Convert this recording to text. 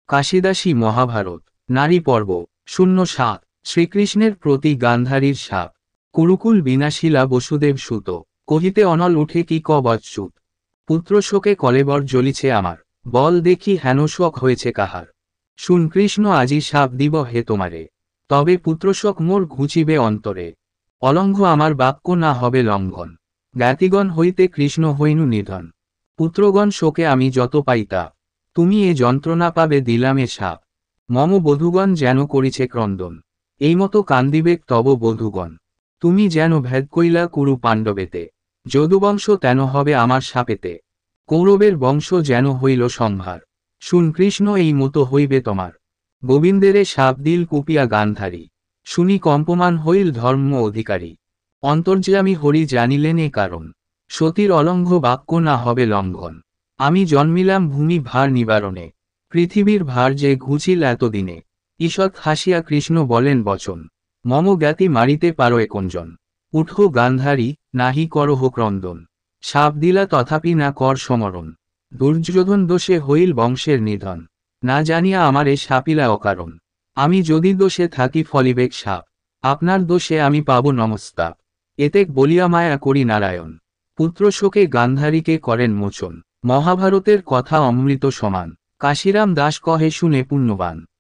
কাশিদাসী মহাভারত নারী পর্ব 07 শ্রীকৃষ্ণের প্রতি গান্ধারীর শাপ। কুরুকুল বিনাশিলা বসুদেব সুত কহিতে অনল উঠে কি কবচ্যুত। পুত্র শোকে কলেবর জ্বলিছে আমার, বল দেখি হেন শোক হয়েছে কাহার। শুন কৃষ্ণ আজি শাপ দিব হে তোমারে, তবে পুত্রশোক মোর ঘুচিবে অন্তরে। অলঙ্ঘ আমার বাক্য না হবে লঙ্ঘন, জ্ঞাতিগণ হইতে কৃষ্ণ হইনু নিধন। পুত্রগণ শোকে আমি যত পাইতা, তুমি এ যন্ত্রণা পাবে দিলামে শাপ। মম বধূগণ যেন করিছে ক্রন্দন, এই মতো কান্দিবেক তব বধূগণ। তুমি যেন ভেদ কইলা কুরু পাণ্ডবেতে, যদুবংশ তেন হবে আমার শাপেতে। কৌরবের বংশ যেন হইল সংহার, শুন কৃষ্ণ এই মতো হইবে তোমার। গোবিন্দেরে শাপ দিল কুপিয়া গান্ধারী, শুনি কম্পমান হইল ধর্ম অধিকারী। অন্তর্যামী হরি জানিলেন এ কারণ, সতীর অলঙ্ঘ বাক্য না হবে লঙ্ঘন। আমি জন্মিলাম ভূমি ভার নিবারণে, পৃথিবীর ভার যে ঘুচিল এতদিনে। ঈষৎ হাসিয়া কৃষ্ণ বলেন বচন, মম জ্ঞাতি মারিতে পারো একঞ্জন। উঠো গান্ধারী, নাহি করহ ক্রন্দন, শাপ দিলা তথাপি না কর সমরণ। দুর্যোধন দোষে হইল বংশের নিধন, না জানিয়া আমারে শাপিলা অকারণ। আমি যদি দোষে থাকি ফলিবেক শাপ, আপনার দোষে আমি পাব নমস্তাপ। এতেক বলিয়া মায়া করি নারায়ণ, পুত্র শোকে গান্ধারীকে করেন মোচন। মহাভারতের কথা অমৃত সমান, কাশিরাম দাস কহে শুনে পুণ্যবান।